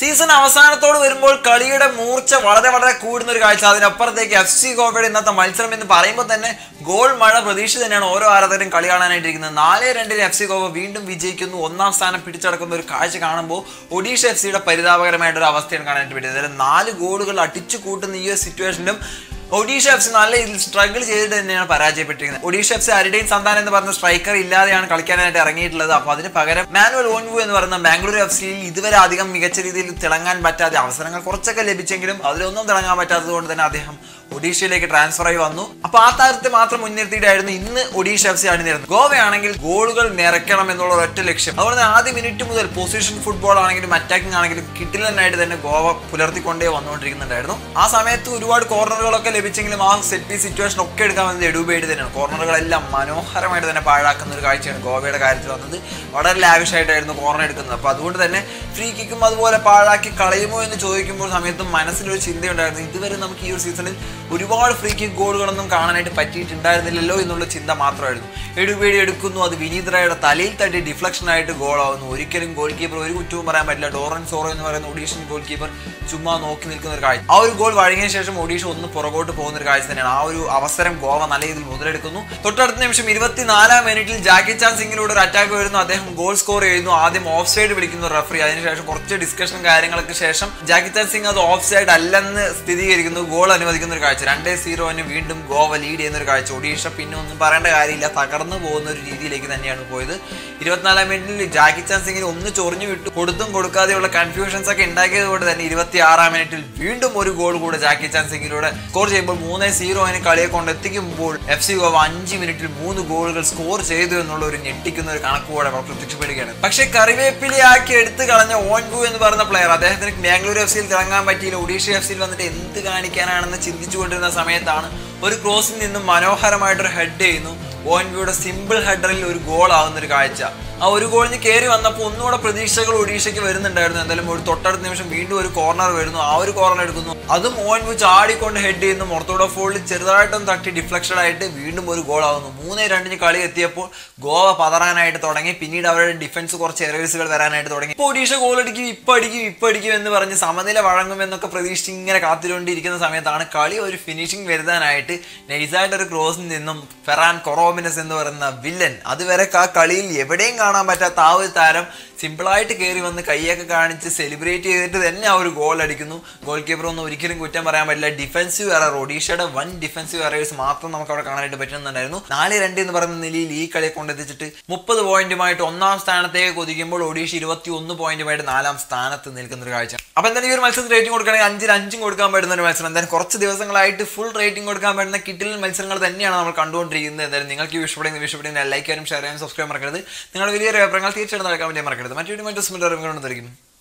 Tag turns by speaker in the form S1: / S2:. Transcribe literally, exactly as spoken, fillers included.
S1: Season അവസാനത്തോട് വരുമ്പോൾ കളിയുടെ മൂർച്ച വളരെ വളരെ കൂടുന്ന ഒരു കാഴ്ച. അതിനപ്പുറത്തേക്ക് എഫ് സി ഗോവയുടെ ഇന്നത്തെ മത്സരം എന്ന് പറയുമ്പോൾ തന്നെ ഗോൾ മഴ പ്രതീക്ഷ തന്നെയാണ് ഓരോ ആരാധകരും കളി കാണാനായിട്ടിരിക്കുന്നത്. നാല് രണ്ടിന് എഫ് സി ഗോവ വീണ്ടും വിജയിക്കുന്നു, ഒന്നാം സ്ഥാനം പിടിച്ചടക്കുന്ന ഒരു കാഴ്ച കാണുമ്പോൾ ഒഡീഷ എഫ് സിയുടെ പരിതാപകരമായിട്ടൊരു അവസ്ഥയാണ് കാണാനായിട്ട് പറ്റിയത്. അതായത് നാല് ഗോളുകൾ അടിച്ചു കൂട്ടുന്ന ഈ ഒരു സിറ്റുവേഷനിലും ഒഡീഷ എഫ് സി നല്ല രീതിയിൽ സ്ട്രഗിൾ ചെയ്തിട്ട് തന്നെയാണ് പരാജയപ്പെട്ടിരിക്കുന്നത്. Odisha F C Aridane Santana എന്ന് പറഞ്ഞ സ്ട്രൈക്കർ ഇല്ലാതെയാണ് കളിക്കാനായിട്ട് ഇറങ്ങിയിട്ടുള്ളത്. അപ്പോൾ അതിന് പകരം മാനുവൽ ഓൺവു എന്ന് പറയുന്ന ബാംഗ്ലൂർ എഫ് സിയിൽ ഇതുവരെ അധികം മികച്ച രീതിയിൽ തിളങ്ങാൻ പറ്റാതെ അവസരങ്ങൾ കുറച്ചൊക്കെ ലഭിച്ചെങ്കിലും അതിലൊന്നും തിളങ്ങാൻ പറ്റാത്തത് കൊണ്ട് തന്നെ അദ്ദേഹം ഒഡീഷയിലേക്ക് ട്രാൻസ്ഫർ ആയി വന്നു. അപ്പൊ ആ താരത്തെ മാത്രം മുൻനിർത്തിയിട്ടായിരുന്നു ഇന്ന് ഒഡീഷ എഫ് സി അണിനിരുന്നത്. ഗോവയാണെങ്കിൽ ഗോളുകൾ നിറയ്ക്കണം എന്നുള്ള ഒരൊറ്റ ലക്ഷ്യം. അതുപോലെ തന്നെ ആദ്യ മിനിറ്റ് മുതൽ പൊസിഷൻ ഫുട്ബോൾ ആണെങ്കിലും അറ്റാക്കിംഗ് ആണെങ്കിലും കിട്ടിലനായിട്ട് തന്നെ ഗോവ പുലർത്തിക്കൊണ്ടേ വന്നുകൊണ്ടിരിക്കുന്നുണ്ടായിരുന്നു. ആ സമയത്ത് ഒരുപാട് കോർണറുകളൊക്കെ ലഭിച്ചെങ്കിലും ആ സെറ്റ് പീസ് സിറ്റുവേഷൻ ഒക്കെ എടുക്കാൻ വന്നത് എഡുബേഡ് തന്നെയാണ്. കോർണറുകളെല്ലാം മനോഹരമായിട്ട് തന്നെ പാഴാക്കുന്ന ഒരു കാഴ്ചയാണ് ഗോവയുടെ കാര്യത്തിൽ വന്നത്. വളരെ ലാവിഷായിട്ടായിരുന്നു കോർണർ എടുക്കുന്നത്. അപ്പൊ അതുകൊണ്ട് തന്നെ ഫ്രീ കിക്കും അതുപോലെ പാഴാക്കി കളയുമോ എന്ന് ചോദിക്കുമ്പോൾ സമയത്തും മനസ്സിലൊരു ചിന്തയുണ്ടായിരുന്നു, ഇതുവരെ നമുക്ക് ഈ ഒരു സീസണിൽ ഒരുപാട് ഫ്രീ കിക്ക് ഗോളുകളൊന്നും കാണാനായിട്ട് പറ്റിയിട്ടുണ്ടായിരുന്നില്ലല്ലോ എന്നുള്ള ചിന്ത മാത്രമായിരുന്നു. എഡുബേഡി എടുക്കുന്നു, അത് വിനീത് റായുടെ തലയിൽ തട്ടി ഡിഫ്ലക്ഷൻ ആയിട്ട് ഗോളാവുന്നു. ഒരിക്കലും ഗോൾ കീപ്പർ ഒരു കുറ്റവും പറയാൻ പറ്റില്ല. ഡോറൻ സോറോ എന്ന് പറയുന്ന ഒഡീഷ്യൻ ഗോൾ കീപ്പർ ചുമ്മാ നോക്കി നിൽക്കുന്ന ഒരു കാഴ്ച. ആ ഒരു ഗോൾ വഴങ്ങിയ ശേഷം ഒഡീഷ ഒന്ന് പുറകോട്ട് പോകുന്ന ഒരു കാഴ്ച തന്നെയാണ്. ആ ഒരു അവസരം ഗോവ നല്ല രീതിയിൽ മുതലെടുക്കുന്നു. തൊട്ടടുത്ത നിമിഷം ഇരുപത്തിനാലാം മിനിറ്റിൽ ജാക്കി ചാൻ സിംഗിലൂടെ ഒരു അറ്റാക്ക് വരുന്നു. അദ്ദേഹം ഗോൾ സ്കോർ ചെയ്യുന്നു. ആദ്യം ഓഫ് സൈഡ് വിളിക്കുന്നു റഫറി. അതിനുശേഷം കുറച്ച് ഡിസ്കഷനും കാര്യങ്ങൾക്ക് ശേഷം ജാക്കി ചാൻ സിംഗ് അത് ഓഫ് സൈഡ് അല്ലെന്ന് സ്ഥിരീകരിക്കുന്നു. ഗോൾ അനുവദിക്കുന്ന ഒരു കാഴ്ച. രണ്ടേ സീറോന് വീണ്ടും ഗോവ ലീഡ് ചെയ്യുന്ന ഒരു കാഴ്ച. ഒഡീഷ പിന്നെ ഒന്നും പറയേണ്ട കാര്യമില്ല, തകർന്നു പോകുന്ന ഒരു രീതിയിലേക്ക് തന്നെയാണ് പോയത്. ഇരുപത്തിനാലാം മിനിറ്റിൽ ജാക്കി ചാൻ സിംഗിന് ഒന്ന് ചൊറിഞ്ഞു വിട്ടു കൊടുത്തും കൊടുക്കാതെയുള്ള കൺഫ്യൂഷൻസ് ഒക്കെ ഉണ്ടാക്കിയത് കൊണ്ട് തന്നെ ഇരുപത്തി ആറാം മിനിറ്റിൽ വീണ്ടും ഒരു ഗോൾ കൂടെ ജാക്കി ചാൻ സിംഗിലൂടെ സ്കോർ ചെയ്യുമ്പോൾ മൂന്നേ സീറോന് കളിയെ കൊണ്ട് എത്തിക്കുമ്പോൾ എഫ് സി ഗോവ അഞ്ച് മിനിറ്റിൽ മൂന്ന് ഗോളുകൾ സ്കോർ ചെയ്തു എന്നുള്ള ഒരു ഞെട്ടിക്കുന്ന ഒരു കണക്കുകൂടെ പ്രത്യക്ഷപ്പെടുകയാണ്. പക്ഷേ കറിവേപ്പിലയാക്കി എടുത്തു കളഞ്ഞ ഓൺവു എന്ന് പറയുന്ന പ്ലെയർ, അദ്ദേഹത്തിന് ബാംഗ്ലൂർ എഫ് സിയിൽ തിളങ്ങാൻ പറ്റിയില്ല. ഒഡീഷ എഫ് സിയിൽ വന്നിട്ട് എന്ത് കാണിക്കാനാണെന്ന് ചിന്തിച്ചുകൊണ്ടിരുന്ന സമയത്താണ് ഒരു ക്രോസിൽ നിന്നും മനോഹരമായിട്ടൊരു ഹെഡ് ചെയ്യുന്നു. ഓൺവിയുടെ സിമ്പിൾ ഹെഡറിൽ ഒരു ഗോൾ ആവുന്ന ഒരു കാഴ്ച. ആ ഒരു ഗോളിന് കയറി വന്നപ്പോൾ ഒന്നുകൂടെ പ്രതീക്ഷകൾ ഒഡീഷയ്ക്ക് വരുന്നുണ്ടായിരുന്നു. എന്തായാലും ഒരു തൊട്ടടുത്ത നിമിഷം വീണ്ടും ഒരു കോർണർ വരുന്നു. ആ ഒരു കോർണർ എടുക്കുന്നു, അതും ഓൺവു ചാടിക്കൊണ്ട് ഹെഡ് ചെയ്യുന്നു. മൊറത്തോഡോ ഫോളിൽ ചെറുതായിട്ടും തട്ടി ഡിഫ്ലക്ഷൻ ആയിട്ട് വീണ്ടും ഒരു ഗോൾ ആവുന്നു. മൂന്നേ രണ്ടിന് കളി എത്തിയപ്പോൾ ഗോവ പതറാനായിട്ട് തുടങ്ങി. പിന്നീട് അവരുടെ ഡിഫൻസ് കുറച്ച് എറേഴ്സുകൾ വരാനായിട്ട് തുടങ്ങി. ഇപ്പോൾ ഒഡീഷ ഗോൾ അടിക്കും, ഇപ്പം അടിക്കും ഇപ്പം അടിക്കും എന്ന് പറഞ്ഞ് സമനില വഴങ്ങുമെന്നൊക്കെ പ്രതീക്ഷിച്ച് ഇങ്ങനെ കാത്തിക്കൊണ്ടിരിക്കുന്ന സമയത്താണ് കളി ഒരു ഫിനിഷിംഗ് വരുത്താനായിട്ട് നൈസായിട്ട് ഒരു ക്രോസിൽ നിന്നും ഫെറാൻ കൊറോമിനസ് എന്ന് പറയുന്ന വില്ലൻ, അതുവരെ ആ കളിയിൽ എവിടെയും കാണാൻ പറ്റാത്ത ആ ഒരു താരം സിമ്പിളായിട്ട് കയറി വന്ന് കൈയൊക്കെ കാണിച്ച് സെലിബ്രേറ്റ് ചെയ്തിട്ട് തന്നെ ആ ഒരു ഗോൾ അടിക്കുന്നു. ഗോൾ കീപ്പർ ഒന്നും ഒരിക്കലും കുറ്റം പറയാൻ പറ്റില്ല. ഡിഫൻസീവ് എറർ, ഒഡീഷയുടെ വൻ ഡിഫൻസീവ് എറേഴ്സ് മാത്രം നമുക്ക് അവിടെ കാണാനായിട്ട് പറ്റുന്നുണ്ടായിരുന്നു. നാല് രണ്ട് എന്ന് പറയുന്ന നിലയിൽ ഈ കളിയെ കൊണ്ടെത്തിച്ചിട്ട് മുപ്പത് പോയിന്റുമായിട്ട് ഒന്നാം സ്ഥാനത്തേക്ക് ഒതുക്കുമ്പോൾ ഒഡീഷ ഇരുപത്തി ഒന്ന് പോയിന്റുമായിട്ട് നാലാം സ്ഥാനത്ത് നിൽക്കുന്ന ഒരു കാഴ്ച. അപ്പൊ എന്തായാലും ഈ ഒരു മത്സരത്തിൽ റേറ്റിംഗ് കൊടുക്കുകയാണെങ്കിൽ അഞ്ചിൽ അഞ്ചും കൊടുക്കാൻ പറ്റുന്ന ഒരു മത്സരം. എന്തായാലും കുറച്ച് ദിവസങ്ങളായിട്ട് ഫുൾ റേറ്റിംഗ് കൊടുക്കാൻ പറ്റുന്ന കിട്ടിൽ മത്സരങ്ങൾ തന്നെയാണ് നമ്മൾ കണ്ടുകൊണ്ടിരിക്കുന്നത്. എന്തായാലും നിങ്ങൾക്ക് ഈ ഇഷ്ടപ്പെടുന്ന ഇഷ്ടപ്പെടുന്ന ലൈക്ക് ചെയ്യാനും ഷെയർ ചെയ്യാനും സബ്സ്ക്രൈബ് മറക്കരുത്. നിങ്ങളുടെ വലിയ അഭിപ്രായങ്ങൾ തീർച്ചയായിട്ടും നടക്കാൻ വേണ്ടി മറക്കരുത്. മറ്റൊരു മറ്റു സ്മെന്റ് അറിവുകളുണ്ടായിരിക്കും.